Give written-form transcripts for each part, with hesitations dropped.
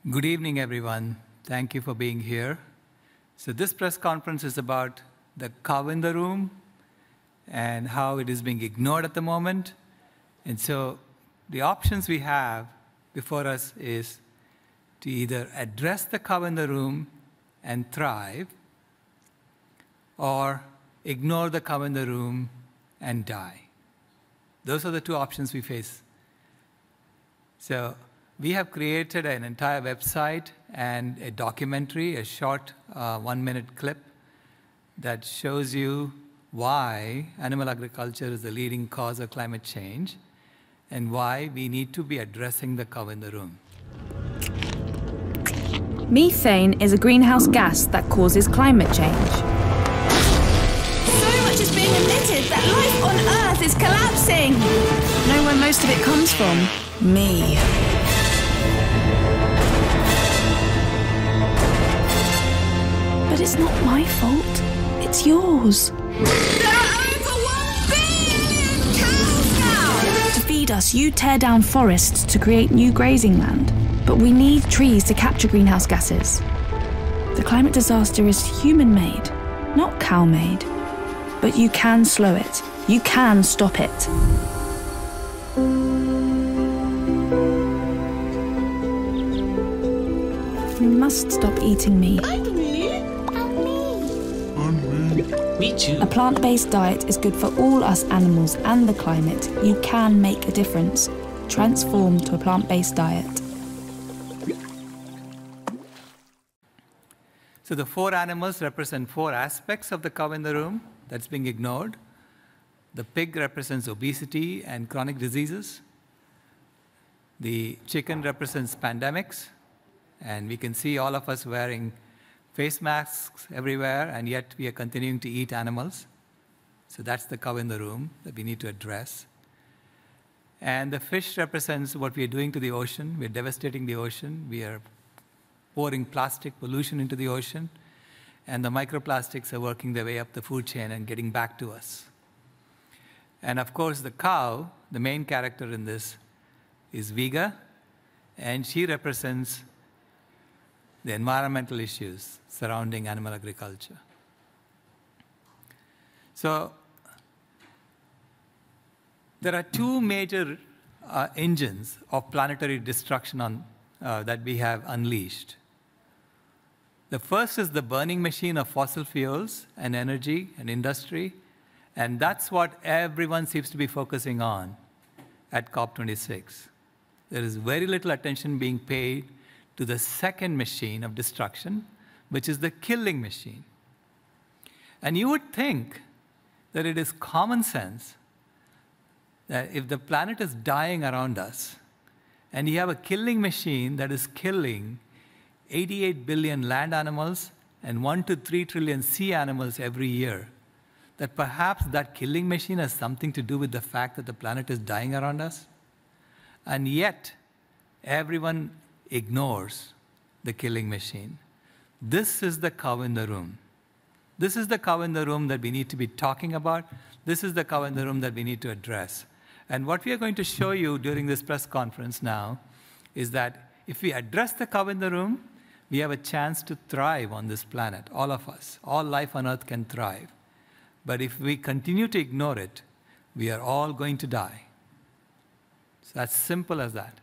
Good evening, everyone. Thank you for being here. So this press conference is about the cow in the room and how it is being ignored at the moment. And so the options we have before us is to either address the cow in the room and thrive, or ignore the cow in the room and die. Those are the two options we face. So we have created an entire website and a documentary, a short 1-minute clip that shows you why animal agriculture is the leading cause of climate change and why we need to be addressing the cow in the room. Methane is a greenhouse gas that causes climate change. So much is being emitted that life on Earth is collapsing. Know where most of it comes from? Me. But it's not my fault. It's yours. There are over 1 billion cows now! To feed us, you tear down forests to create new grazing land. But we need trees to capture greenhouse gases. The climate disaster is human-made, not cow-made. But you can slow it. You can stop it. You must stop eating meat. Me too. A plant-based diet is good for all us animals and the climate. You can make a difference. Transform to a plant-based diet. So the 4 animals represent 4 aspects of the cow in the room that's being ignored. The pig represents obesity and chronic diseases. The chicken represents pandemics. And we can see all of us wearing face masks everywhere, and yet we are continuing to eat animals. So that's the cow in the room that we need to address. And the fish represents what we are doing to the ocean. We're devastating the ocean. We are pouring plastic pollution into the ocean. And the microplastics are working their way up the food chain and getting back to us. And of course, the cow, the main character in this, is Vega. And she represents the environmental issues surrounding animal agriculture. So there are 2 major engines of planetary destruction that we have unleashed. The first is the burning machine of fossil fuels and energy and industry, and that's what everyone seems to be focusing on at COP26. There is very little attention being paid to the second machine of destruction, which is the killing machine. And you would think that it is common sense that if the planet is dying around us, and you have a killing machine that is killing 88 billion land animals and 1 to 3 trillion sea animals every year, that perhaps that killing machine has something to do with the fact that the planet is dying around us. And yet, everyone ignores the killing machine. This is the cow in the room. This is the cow in the room that we need to be talking about. This is the cow in the room that we need to address. And what we are going to show you during this press conference now is that if we address the cow in the room, we have a chance to thrive on this planet, all of us. All life on Earth can thrive. But if we continue to ignore it, we are all going to die. It's as simple as that.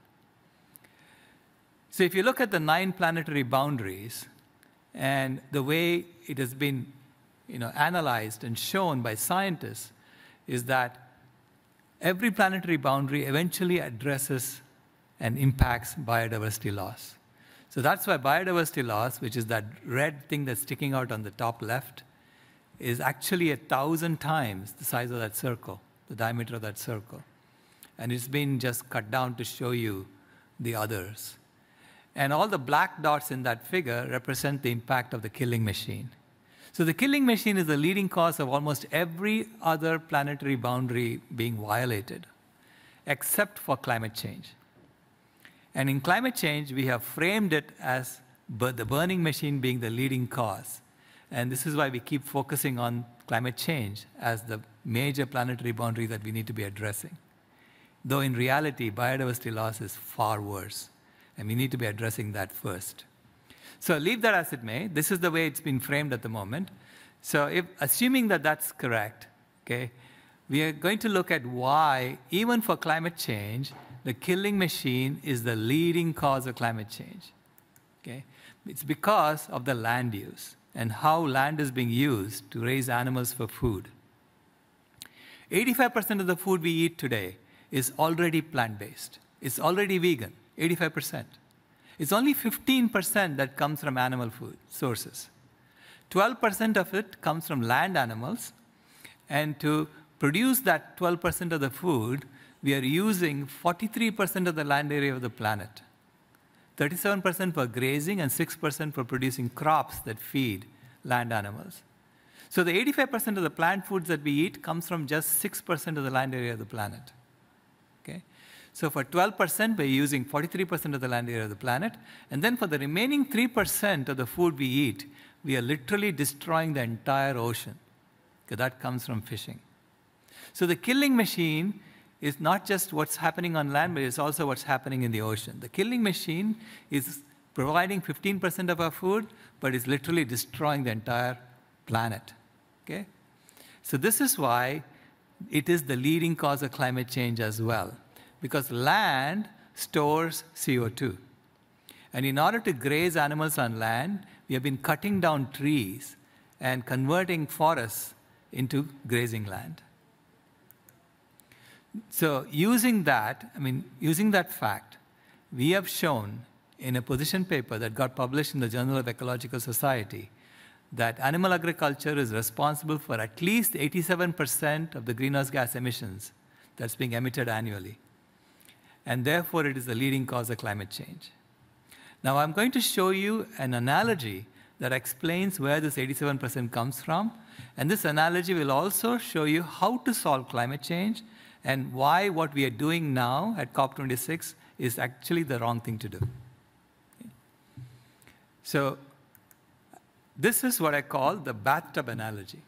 So if you look at the 9 planetary boundaries and the way it has been analyzed and shown by scientists is that every planetary boundary eventually addresses and impacts biodiversity loss. So that's why biodiversity loss, which is that red thing that's sticking out on the top left, is actually 1,000 times the size of that circle, the diameter of that circle. And it's been just cut down to show you the others. And all the black dots in that figure represent the impact of the killing machine. So the killing machine is the leading cause of almost every other planetary boundary being violated, except for climate change. And in climate change, we have framed it as the burning machine being the leading cause. And this is why we keep focusing on climate change as the major planetary boundary that we need to be addressing. Though in reality, biodiversity loss is far worse. And we need to be addressing that first. So leave that as it may. This is the way it's been framed at the moment. So assuming that that's correct, okay, we are going to look at why, even for climate change, the killing machine is the leading cause of climate change. Okay? It's because of the land use and how land is being used to raise animals for food. 85% of the food we eat today is already plant-based. It's already vegan, 85%. It's only 15% that comes from animal food sources. 12% of it comes from land animals, and to produce that 12% of the food, we are using 43% of the land area of the planet. 37% for grazing and 6% for producing crops that feed land animals. So the 85% of the plant foods that we eat comes from just 6% of the land area of the planet. Okay? So for 12%, we're using 43% of the land area of the planet. And then for the remaining 3% of the food we eat, we are literally destroying the entire ocean. Okay, that comes from fishing. So the killing machine is not just what's happening on land, but it's also what's happening in the ocean. The killing machine is providing 15% of our food, but it's literally destroying the entire planet. Okay? So this is why it is the leading cause of climate change as well, because land stores CO2. And in order to graze animals on land, we have been cutting down trees and converting forests into grazing land. So using that fact, we have shown in a position paper that got published in the Journal of Ecological Society that animal agriculture is responsible for at least 87% of the greenhouse gas emissions that's being emitted annually. And therefore, it is the leading cause of climate change. Now, I'm going to show you an analogy that explains where this 87% comes from. And this analogy will also show you how to solve climate change and why what we are doing now at COP26 is actually the wrong thing to do. Okay. So this is what I call the bathtub analogy.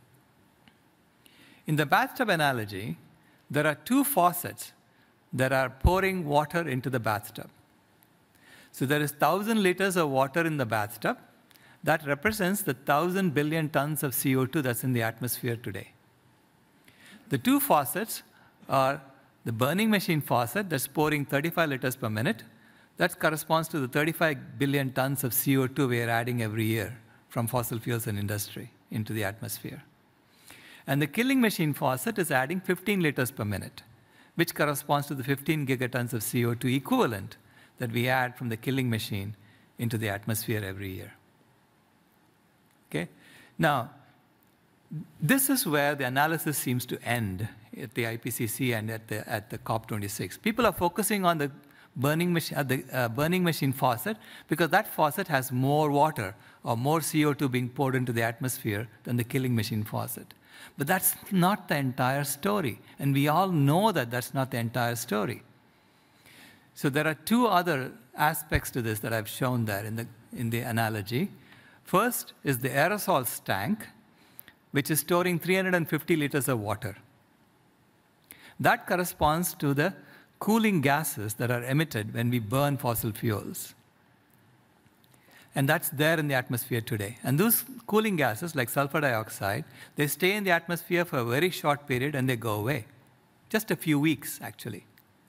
In the bathtub analogy, there are two faucets that are pouring water into the bathtub. So there is 1,000 liters of water in the bathtub. That represents the 1,000 billion tons of CO2 that's in the atmosphere today. The two faucets are the burning machine faucet that's pouring 35 liters per minute. That corresponds to the 35 billion tons of CO2 we are adding every year from fossil fuels and industry into the atmosphere. And the killing machine faucet is adding 15 liters per minute, which corresponds to the 15 gigatons of CO2 equivalent that we add from the killing machine into the atmosphere every year. Okay? Now, this is where the analysis seems to end at the IPCC and at the COP26. People are focusing on the burning machine faucet because that faucet has more water or more CO2 being poured into the atmosphere than the killing machine faucet. But that's not the entire story. And we all know that that's not the entire story. So there are two other aspects to this that I've shown there in the analogy. First is the aerosols tank, which is storing 350 liters of water. That corresponds to the cooling gases that are emitted when we burn fossil fuels. And that's there in the atmosphere today. And those cooling gases, like sulfur dioxide, they stay in the atmosphere for a very short period and they go away. Just a few weeks, actually.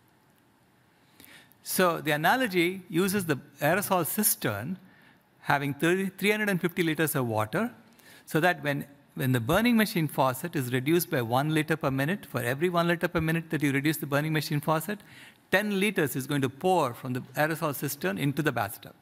So the analogy uses the aerosol cistern having 350 liters of water, so that when the burning machine faucet is reduced by 1 liter per minute, for every 1 liter per minute that you reduce the burning machine faucet, 10 liters is going to pour from the aerosol cistern into the bathtub.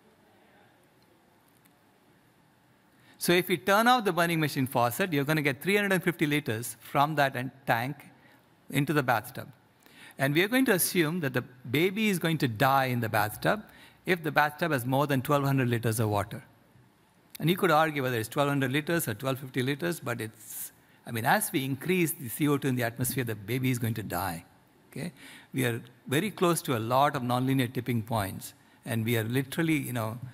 So if you turn off the burning machine faucet, you're going to get 350 liters from that tank into the bathtub. And we are going to assume that the baby is going to die in the bathtub if the bathtub has more than 1,200 liters of water. And you could argue whether it's 1,200 liters or 1,250 liters, but as we increase the CO2 in the atmosphere, the baby is going to die. Okay? We are very close to a lot of nonlinear tipping points, and we are literally,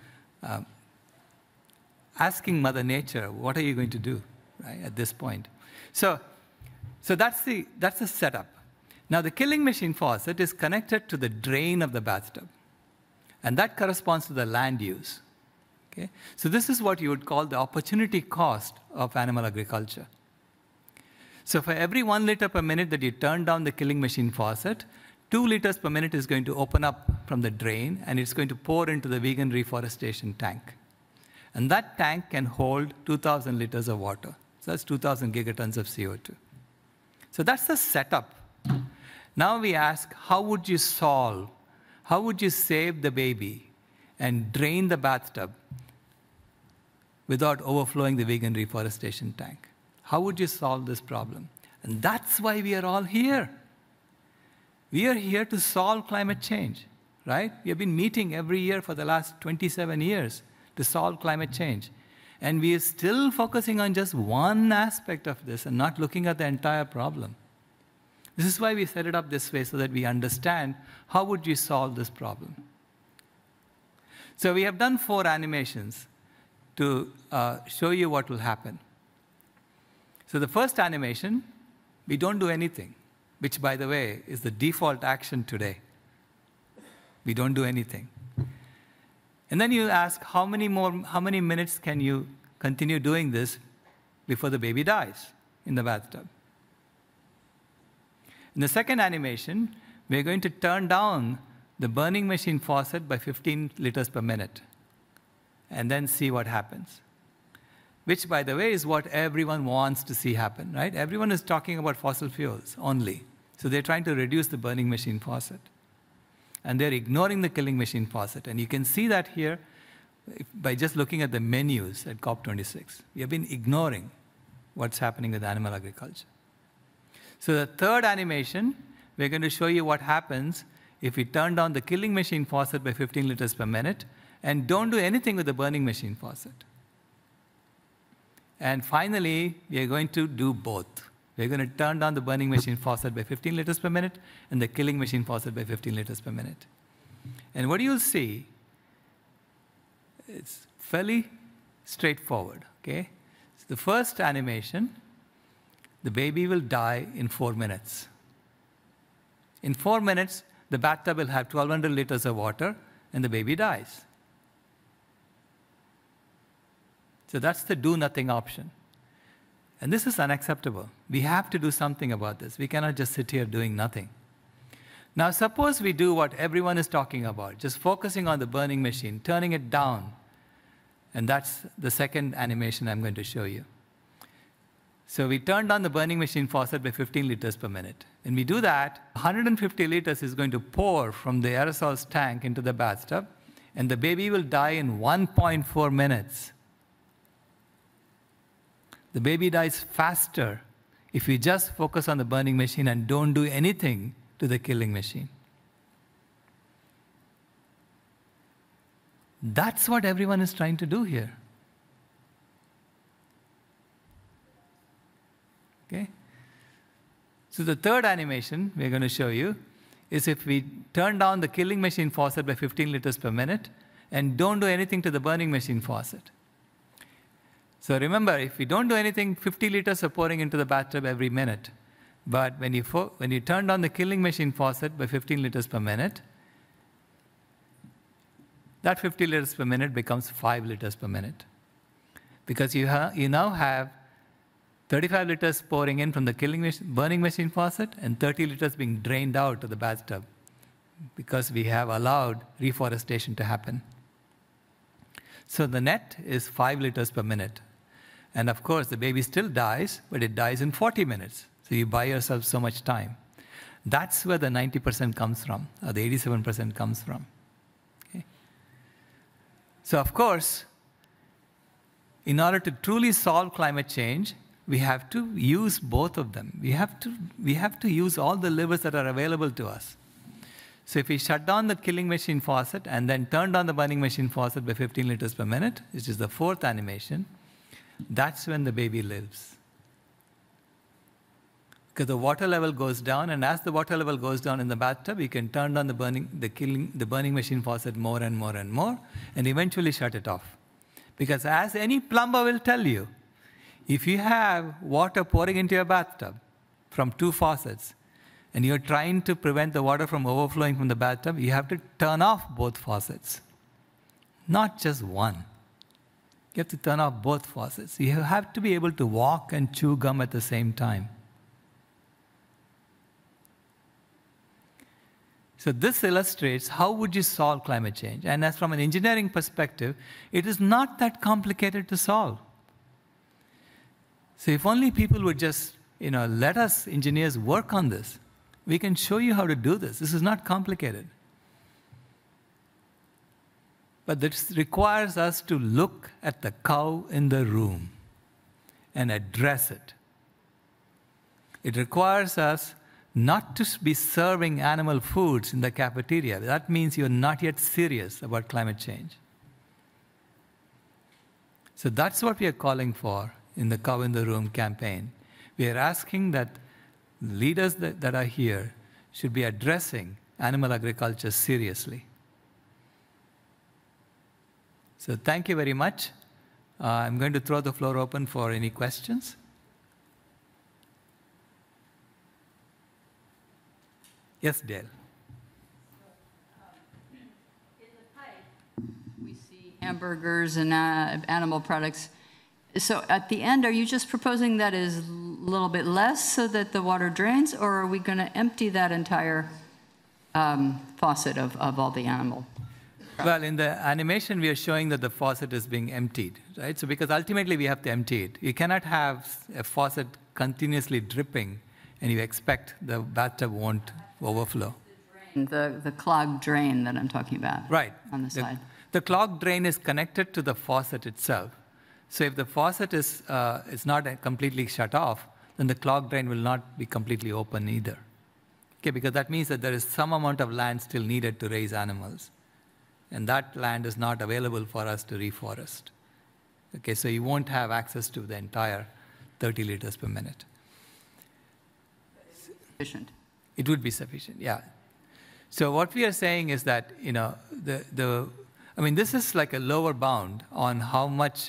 asking Mother Nature, what are you going to do, right, at this point? So that's the setup. Now, the killing machine faucet is connected to the drain of the bathtub. And that corresponds to the land use. Okay? So this is what you would call the opportunity cost of animal agriculture. So for every 1 liter per minute that you turn down the killing machine faucet, 2 liters per minute is going to open up from the drain, and it's going to pour into the vegan reforestation tank. And that tank can hold 2,000 liters of water. So that's 2,000 gigatons of CO2. So that's the setup. Now we ask, how would you solve, how would you save the baby and drain the bathtub without overflowing the vegan reforestation tank? How would you solve this problem? And that's why we are all here. We are here to solve climate change, right? We have been meeting every year for the last 27 years to solve climate change. And we are still focusing on just one aspect of this and not looking at the entire problem. This is why we set it up this way, so that we understand how would you solve this problem. So we have done 4 animations to show you what will happen. So the first animation, we don't do anything, which, by the way, is the default action today. We don't do anything. And then you ask, how many minutes can you continue doing this before the baby dies in the bathtub? In the second animation, we're going to turn down the burning machine faucet by 15 liters per minute, and then see what happens. Which, by the way, is what everyone wants to see happen, right? Everyone is talking about fossil fuels only. So they're trying to reduce the burning machine faucet. And they're ignoring the killing machine faucet. And you can see that here by just looking at the menus at COP26. We have been ignoring what's happening with animal agriculture. So the third animation, we're going to show you what happens if we turn down the killing machine faucet by 15 liters per minute and don't do anything with the burning machine faucet. And finally, we are going to do both. We're going to turn down the burning machine faucet by 15 liters per minute and the killing machine faucet by 15 liters per minute. And what you'll see, it's fairly straightforward, okay? So the first animation, the baby will die in 4 minutes. In 4 minutes, the bathtub will have 1,200 liters of water, and the baby dies. So that's the do-nothing option. And this is unacceptable. We have to do something about this. We cannot just sit here doing nothing. Now, suppose we do what everyone is talking about, just focusing on the burning machine, turning it down. And that's the second animation I'm going to show you. So we turned on the burning machine faucet by 15 liters per minute. When we do that, 150 liters is going to pour from the aerosols tank into the bathtub, and the baby will die in 1.4 minutes. The baby dies faster if we just focus on the burning machine and don't do anything to the killing machine. That's what everyone is trying to do here. Okay? So the third animation we're going to show you is if we turn down the killing machine faucet by 15 liters per minute and don't do anything to the burning machine faucet. So remember, if we don't do anything, 50 liters are pouring into the bathtub every minute. But when you turn down the killing machine faucet by 15 liters per minute, that 50 liters per minute becomes 5 liters per minute. Because you now have 35 liters pouring in from the burning machine faucet and 30 liters being drained out of the bathtub because we have allowed reforestation to happen. So the net is 5 liters per minute. And of course, the baby still dies, but it dies in 40 minutes. So you buy yourself so much time. That's where the 90% comes from, or the 87% comes from. Okay? So of course, in order to truly solve climate change, we have to use both of them. We have to use all the levers that are available to us. So if we shut down the killing machine faucet and then turn down the burning machine faucet by 15 liters per minute, which is the fourth animation, that's when the baby lives. Because the water level goes down, and as the water level goes down in the bathtub, you can turn down the burning machine faucet more and more and more, and eventually shut it off. Because as any plumber will tell you, if you have water pouring into your bathtub from 2 faucets, and you're trying to prevent the water from overflowing from the bathtub, you have to turn off both faucets, not just one. You have to turn off both faucets. You have to be able to walk and chew gum at the same time. So this illustrates how would you solve climate change. And as from an engineering perspective, it is not that complicated to solve. So if only people would just, let us engineers work on this. We can show you how to do this. This is not complicated. But this requires us to look at the cow in the room and address it. It requires us not to be serving animal foods in the cafeteria. That means you're not yet serious about climate change. So that's what we are calling for in the Cow in the Room campaign. We are asking that leaders that are here should be addressing animal agriculture seriously. So thank you very much. I'm going to throw the floor open for any questions. Yes, Dale. In the pipe, we see hamburgers and animal products. So at the end, are you just proposing that is a little bit less so that the water drains, or are we going to empty that entire faucet of all the animal? Well, in the animation, we are showing that the faucet is being emptied, right? So because ultimately we have to empty it. You cannot have a faucet continuously dripping and you expect the bathtub won't overflow. The clogged drain that I'm talking about. Right. On the side. The clogged drain is connected to the faucet itself. So if the faucet is not completely shut off, then the clogged drain will not be completely open either. Okay, because that means that there is some amount of land still needed to raise animals. And that land is not available for us to reforest. Okay, so you won't have access to the entire 30 liters per minute. Sufficient. It would be sufficient, yeah. So what we are saying is that, this is like a lower bound on how much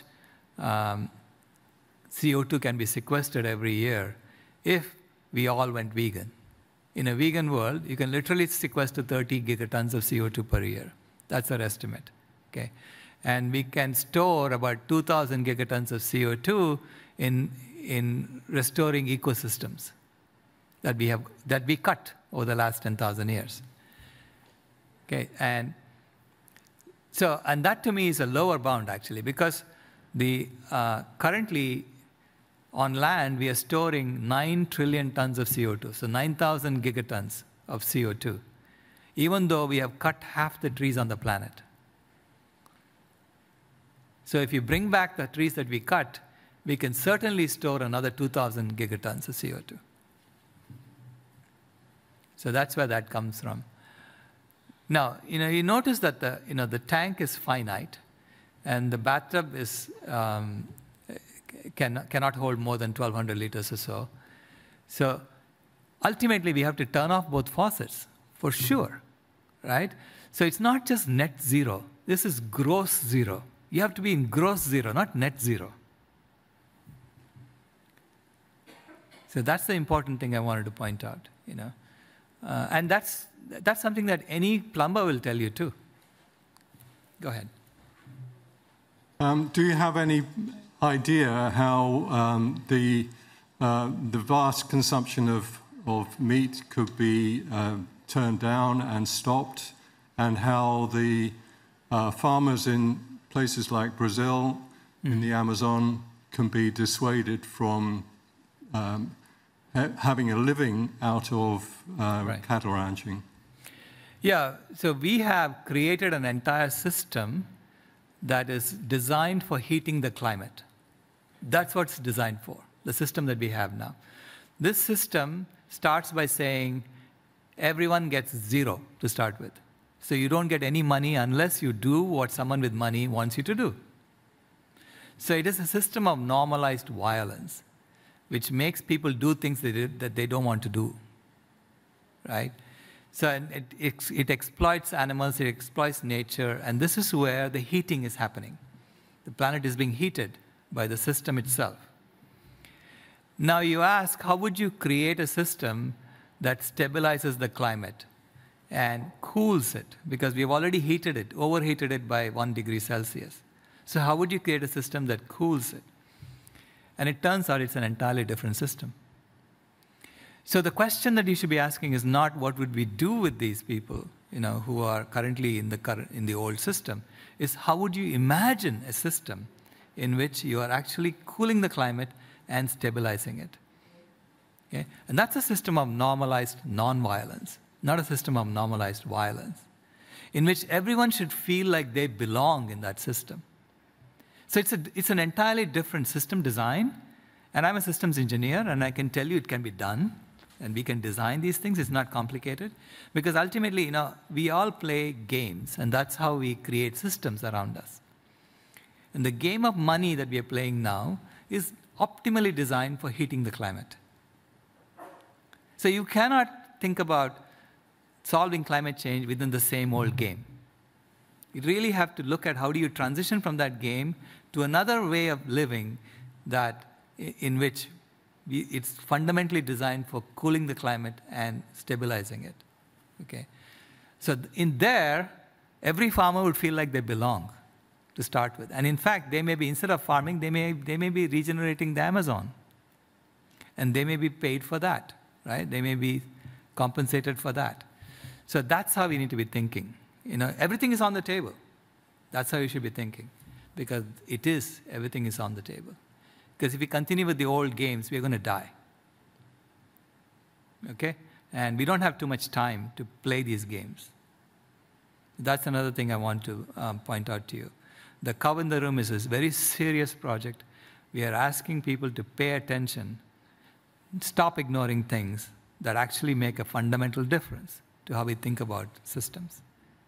CO2 can be sequestered every year if we all went vegan. In a vegan world, you can literally sequester 30 gigatons of CO2 per year. That's our estimate, okay? And we can store about 2,000 gigatons of CO2 in restoring ecosystems that we cut over the last 10,000 years. Okay, and that to me is a lower bound actually, because currently on land we are storing 9 trillion tons of CO2, so 9,000 gigatons of CO2, even though we have cut half the trees on the planet. So if you bring back the trees that we cut, we can certainly store another 2,000 gigatons of CO2. So that's where that comes from. Now, you notice that the tank is finite, and the bathtub is cannot hold more than 1,200 liters or so. So ultimately, we have to turn off both faucets for sure, right? So it's not just net zero. This is gross zero. You have to be in gross zero, not net zero. So that's the important thing I wanted to point out, And that's something that any plumber will tell you too. Go ahead. Do you have any idea how the vast consumption of meat could be turned down and stopped, and how the farmers in places like Brazil, in the Amazon, can be dissuaded from having a living out of cattle ranching? Yeah, so we have created an entire system that is designed for heating the climate. That's what it's designed for, the system that we have now. This system starts by saying everyone gets zero to start with. So you don't get any money unless you do what someone with money wants you to do. So it is a system of normalized violence, which makes people do things that they don't want to do, right? So it exploits animals, it exploits nature, and this is where the heating is happening. The planet is being heated by the system itself. Now you ask, how would you create a system that stabilizes the climate and cools it, because we've already heated it, overheated it by 1 degree Celsius. So how would you create a system that cools it? And it turns out it's an entirely different system. So the question that you should be asking is not what would we do with these people, who are currently in the old system, is how would you imagine a system in which you are actually cooling the climate and stabilizing it. Okay? And that's a system of normalized nonviolence, not a system of normalized violence, in which everyone should feel like they belong in that system. So it's an entirely different system design, and I'm a systems engineer, and I can tell you it can be done, and we can design these things. It's not complicated, because ultimately, we all play games, and that's how we create systems around us. And the game of money that we are playing now is optimally designed for heating the climate. So you cannot think about solving climate change within the same old game. You really have to look at how do you transition from that game to another way of living in which it's fundamentally designed for cooling the climate and stabilizing it. Okay? So in there, every farmer would feel like they belong to start with. And in fact, they may be, instead of farming, they may be regenerating the Amazon. And they may be paid for that, right? They may be compensated for that. So that's how we need to be thinking. Everything is on the table. That's how you should be thinking, because everything is on the table. Because if we continue with the old games, we're going to die. Okay? And we don't have too much time to play these games. That's another thing I want to point out to you. The Cow in the Room is a very serious project. We are asking people to pay attention, stop ignoring things that actually make a fundamental difference to how we think about systems.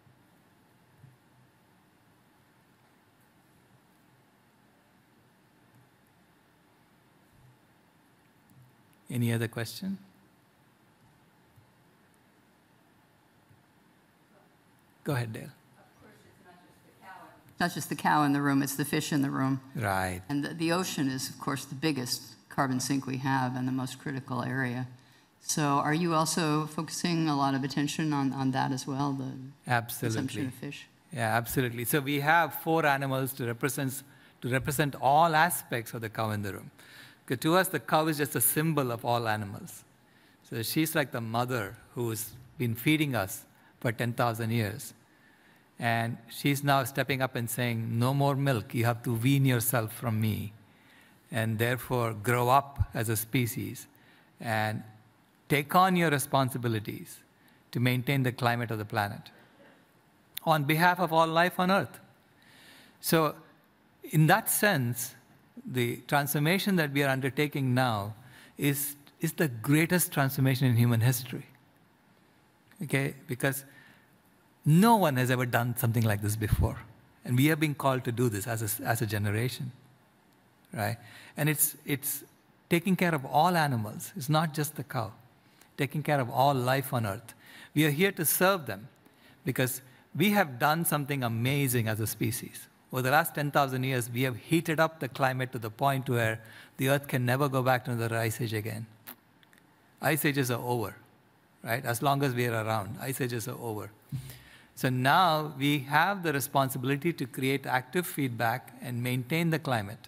Any other question? Go ahead, Dale. Not just the cow in the room, it's the fish in the room. Right. And the ocean is, of course, the biggest carbon sink we have and the most critical area. So are you also focusing a lot of attention on that as well, the consumption of fish? Yeah, absolutely. So we have 4 animals to represent all aspects of the cow in the room. Because to us, the cow is just a symbol of all animals. So she's like the mother who's been feeding us for 10,000 years. And she's now stepping up and saying, no more milk, you have to wean yourself from me, and therefore grow up as a species and take on your responsibilities to maintain the climate of the planet on behalf of all life on Earth. So in that sense, the transformation that we are undertaking now is the greatest transformation in human history. Okay? Because no one has ever done something like this before. And we are being called to do this as a generation, right? And it's taking care of all animals. It's not just the cow. Taking care of all life on Earth. We are here to serve them because we have done something amazing as a species. Over the last 10,000 years, we have heated up the climate to the point where the Earth can never go back to another ice age again. Ice ages are over, right? As long as we are around, ice ages are over. So now we have the responsibility to create active feedback and maintain the climate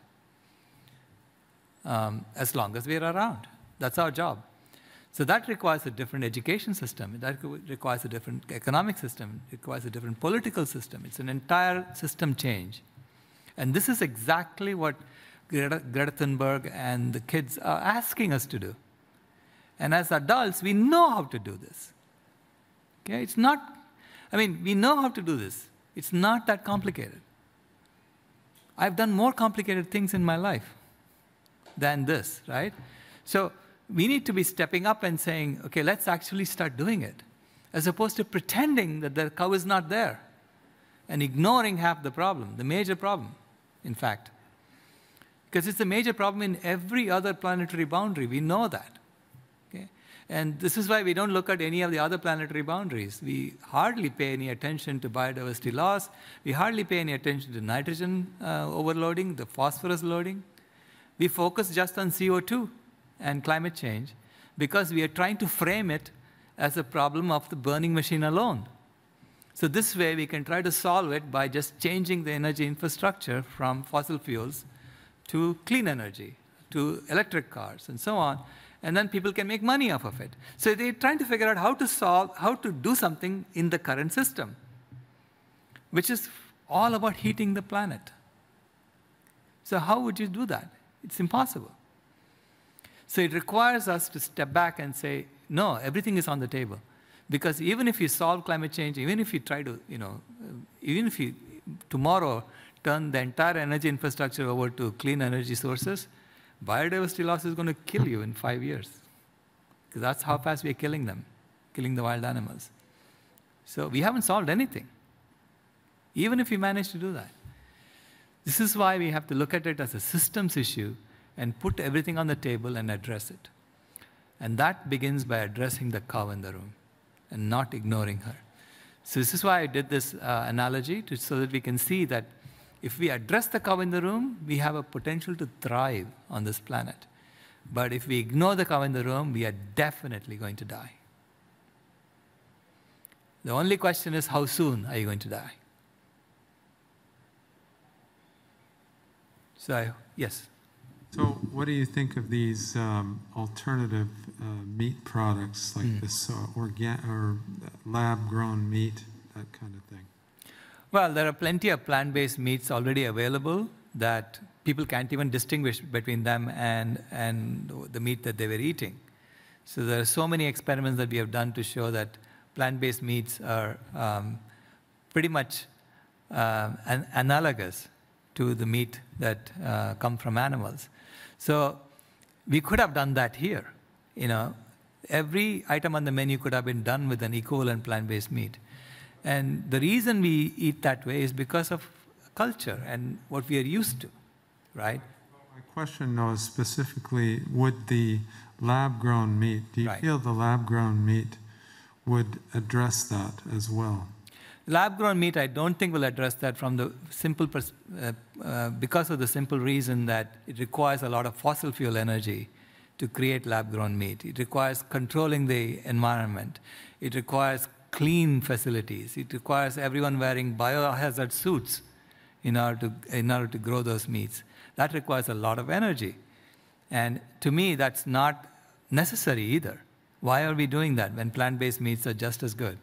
as long as we are around. That's our job. So that requires a different education system. That requires a different economic system. It requires a different political system. It's an entire system change. And this is exactly what Greta Thunberg and the kids are asking us to do. And as adults, we know how to do this. Okay? It's not, we know how to do this. It's not that complicated. I've done more complicated things in my life than this, right? So we need to be stepping up and saying, okay, let's actually start doing it, as opposed to pretending that the cow is not there and ignoring half the problem, the major problem, in fact. Because it's a major problem in every other planetary boundary. We know that. Okay? And this is why we don't look at any of the other planetary boundaries. We hardly pay any attention to biodiversity loss. We hardly pay any attention to nitrogen overloading, the phosphorus loading. We focus just on CO2 and climate change, because we are trying to frame it as a problem of the burning machine alone. So this way, we can try to solve it by just changing the energy infrastructure from fossil fuels to clean energy, to electric cars, and so on. And then people can make money off of it. So they're trying to figure out how to do something in the current system, which is all about heating the planet. So how would you do that? It's impossible. So it requires us to step back and say, no, everything is on the table. Because even if you solve climate change, even if you try to, even if you tomorrow turn the entire energy infrastructure over to clean energy sources, biodiversity loss is going to kill you in 5 years. Because that's how fast we're killing them, killing the wild animals. So we haven't solved anything, even if we manage to do that. This is why we have to look at it as a systems issue and put everything on the table and address it. And that begins by addressing the cow in the room and not ignoring her. So this is why I did this analogy, so that we can see that if we address the cow in the room, we have a potential to thrive on this planet. But if we ignore the cow in the room, we are definitely going to die. The only question is, how soon are you going to die? So, yes? So what do you think of these alternative meat products, like this lab-grown meat, that kind of thing? Well, there are plenty of plant-based meats already available that people can't even distinguish between them and the meat that they were eating. So there are so many experiments that we have done to show that plant-based meats are pretty much analogous to the meat that come from animals. So we could have done that here. Every item on the menu could have been done with an equivalent plant-based meat. And the reason we eat that way is because of culture and what we are used to, right? My question was specifically, would the lab-grown meat, do you feel the lab-grown meat would address that as well? Lab-grown meat, I don't think will address that from the simple because of the simple reason that it requires a lot of fossil fuel energy to create lab-grown meat. It requires controlling the environment. It requires clean facilities. It requires everyone wearing biohazard suits in order to grow those meats. That requires a lot of energy. And to me, that's not necessary either. Why are we doing that when plant-based meats are just as good?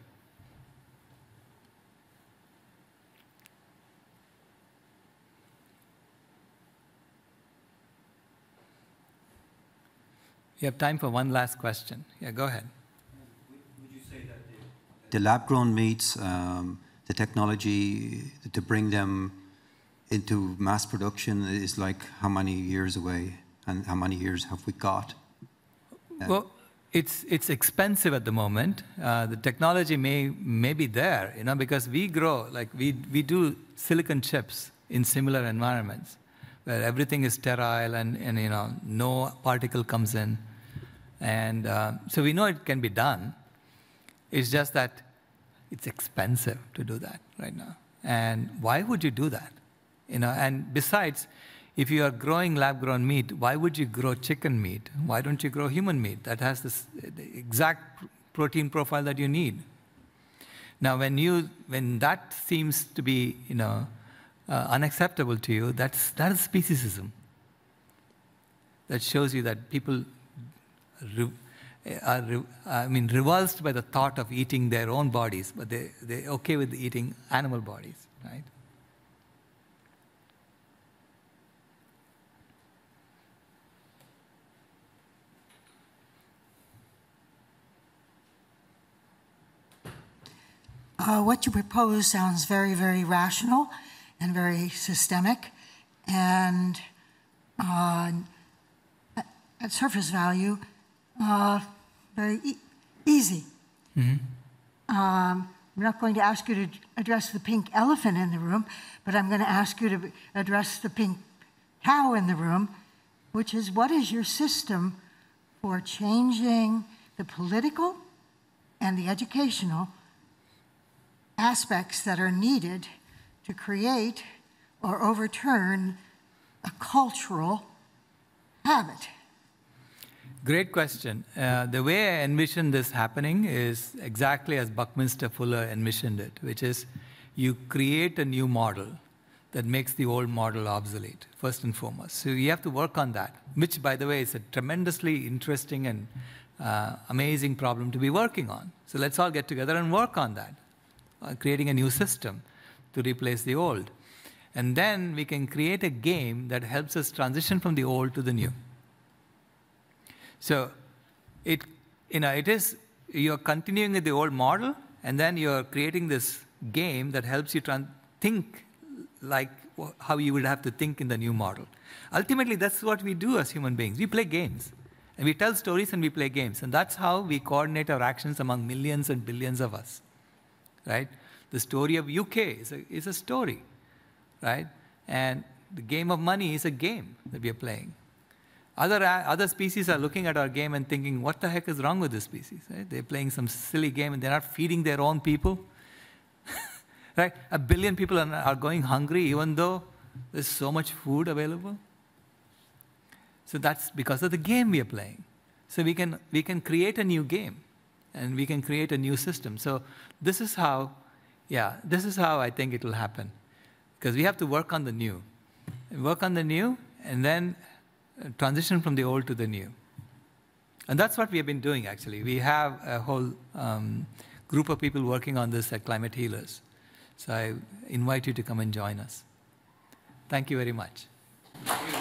You have time for one last question. Yeah, go ahead. Would you say that the lab-grown meats, the technology to bring them into mass production is like how many years away, and how many years have we got? Well, it's expensive at the moment. The technology may be there, because we grow, like we do silicon chips in similar environments where everything is sterile and no particle comes in. And so we know it can be done. It's just that it's expensive to do that right now. And why would you do that? And besides, if you are growing lab-grown meat, why would you grow chicken meat? Why don't you grow human meat that has the exact protein profile that you need? Now, when that seems to be unacceptable to you, that is speciesism. That shows you that people are revulsed by the thought of eating their own bodies, but they're okay with eating animal bodies, right? What you propose sounds very, very rational and very systemic, and at surface value, very easy. Mm-hmm. I'm not going to ask you to address the pink elephant in the room, but I'm going to ask you to address the pink cow in the room, which is, what is your system for changing the political and the educational aspects that are needed to create or overturn a cultural habit? Great question. The way I envision this happening is exactly as Buckminster Fuller envisioned it, which is you create a new model that makes the old model obsolete, first and foremost. So you have to work on that, which, by the way, is a tremendously interesting and amazing problem to be working on. So let's all get together and work on that, creating a new system to replace the old. And then we can create a game that helps us transition from the old to the new. So you're continuing with the old model, and then you're creating this game that helps you think like how you would have to think in the new model. Ultimately, that's what we do as human beings. We play games. And we tell stories and we play games. And that's how we coordinate our actions among millions and billions of us. Right? The story of UK is a story. Right? And the game of money is a game that we are playing. Other species are looking at our game and thinking, what the heck is wrong with this species? Right? They're playing some silly game and they're not feeding their own people. Right? 1 billion people are going hungry even though there's so much food available. So that's because of the game we are playing. So we can create a new game and we can create a new system. So this is how I think it will happen. Because we have to work on the new. Work on the new and then transition from the old to the new. And that's what we have been doing, actually. We have a whole group of people working on this at Climate Healers. So I invite you to come and join us. Thank you very much.